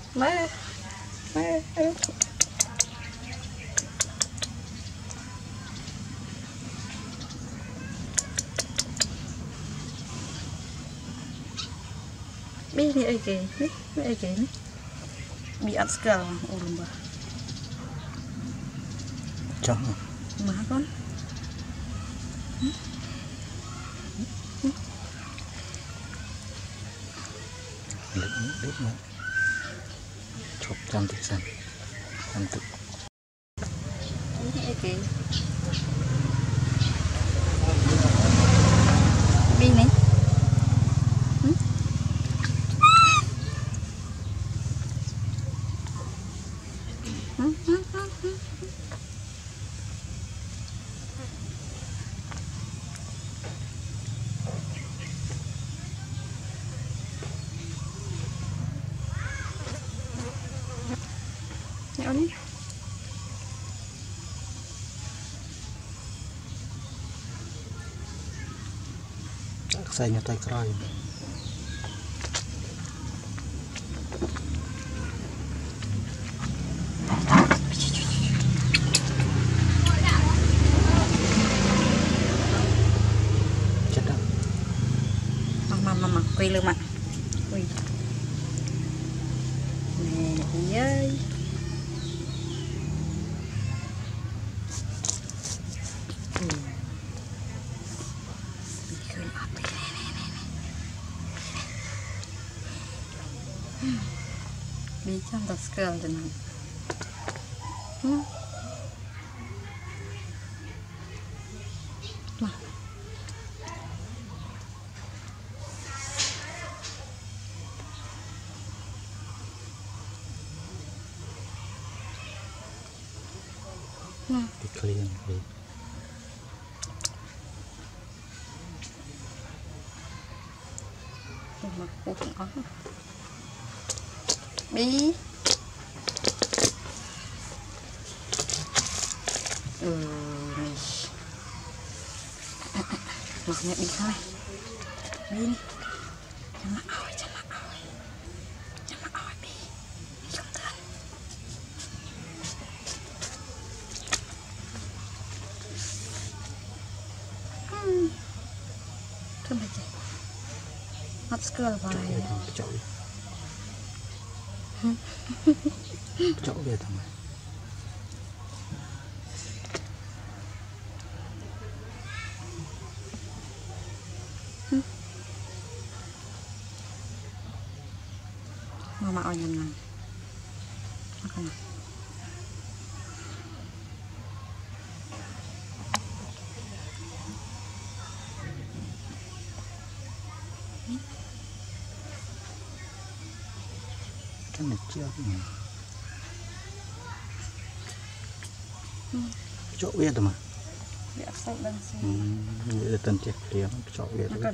Mẹ Bi ni ai ke ni ai ke ni bi at skal ulum ba chẳng mà con lít nữa chụp trăm tỷ xanh trăm tỷ ni ai ke bi ni Ini saya nyetai kerai cedak mama quỳ lưng mặt quỳ nè ơi đi trong tật scale cho nó thì clean đi mà cô cũng có Bi nih maknya Bi thôi Bi nih jangan oi Bi không tên thơm vậy hot school vào chỗ về thằng này mama oi ngon makan cái này chưa chỗ biết rồi mà biar saya dan sih ini tên chết tiếng chỗ biết rồi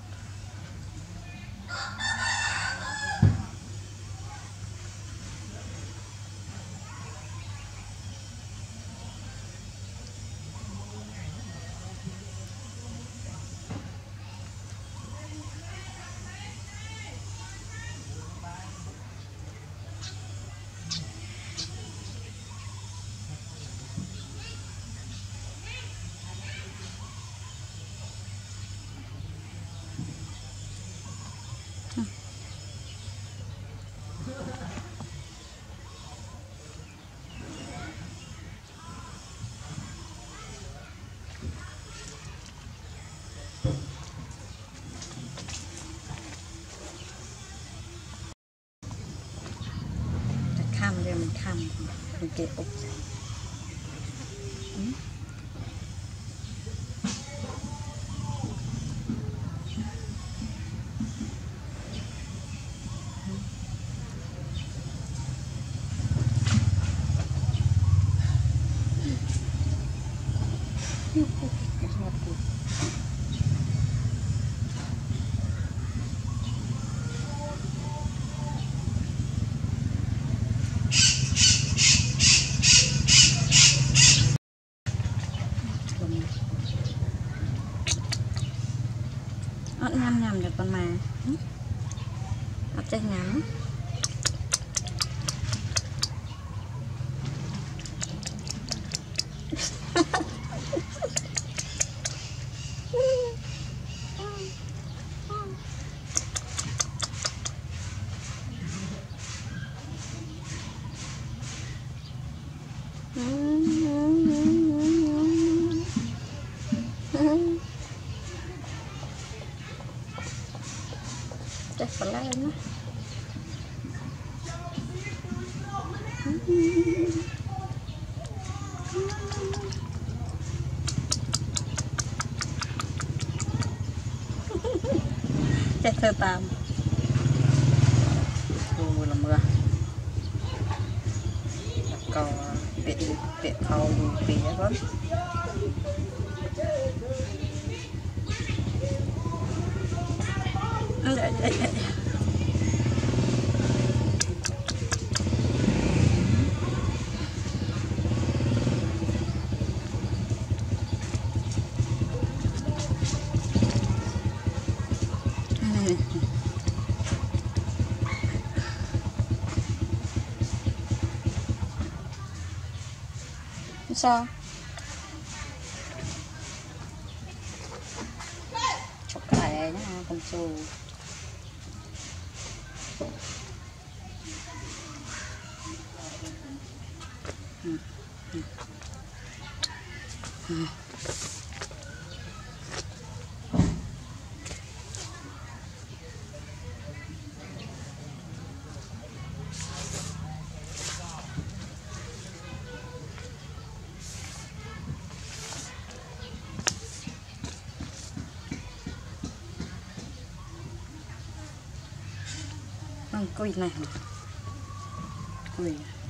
mình khăm mình kẹp ốc nhăm nhăm được con mà ấp trái nhắm chết phải lên á chết thơ tam mùa là mưa còn tiện thâu đủ tía con sao chụp lại nhá con su cùi này cùi